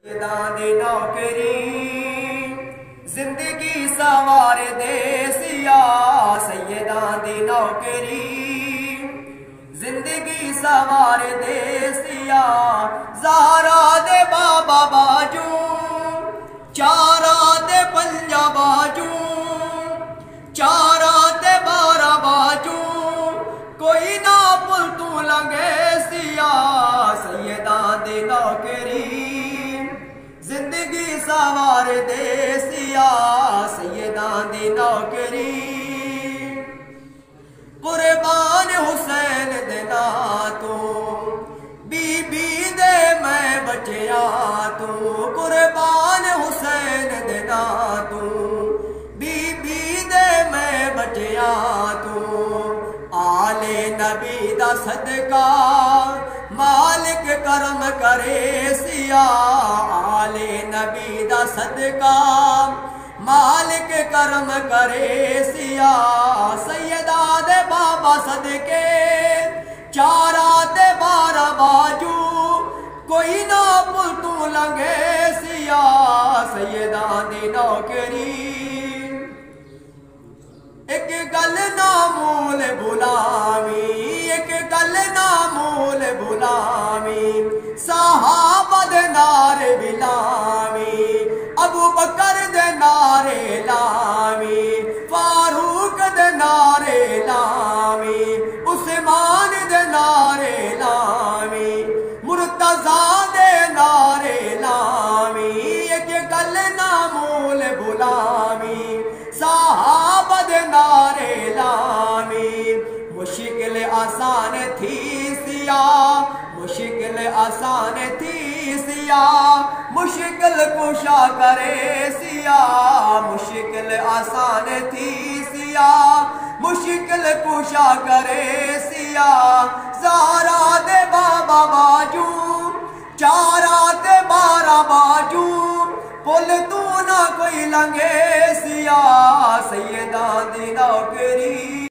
سیداں دی نوکری زندگی سوار دے سیا، سیداں دی نوکری زندگی سوار دے سیا، زہرا دے بابا باجو چارا دے پنجا باجو چارا دے بارہ باجو کوئی نہ پل تو لنگے سیا، سیداں دی نوکری زندگی سوار دے سیا، سیداں دی نوکری قربان حسین دینا تو بی بی دے میں بچیا تو، قربان حسین دینا تو بی بی دے میں بچیا تو، آل نبی دا صدقہ مالک کرم کرے سیا، آل نبی دا صدقہ مالک کرم کرے سیا، سیدہ دے بابا صدقے چارا دے بارہ باجو کوئی نہ پل تو لنگے سیا، سیداں دی نوکری ایک گل نہ مول بلاوی، ایک گل نہ مول بلاوی، صحابہ دے نعرے بلاوی، ابو بکر دے نعرے لاوی، فاروق دے نعرے لاوی، عثمان دے نعرے لاوی، مرتضیٰ دے نعرے لاوی، ایک گل نہ مول بلاوی، صحابہ دے نعرے لاوی، مشکل آسان تھی سیا، مشکل آسان تھی سیا، مشکل کشا کرے سیا، مشکل آسان تھی سیا، مشکل کشا کرے سیا، زہرا دے بابا باجو چارا دے بارہ باجو پل تو نہ کوئی لنگے سیا، سیداں دی نوکری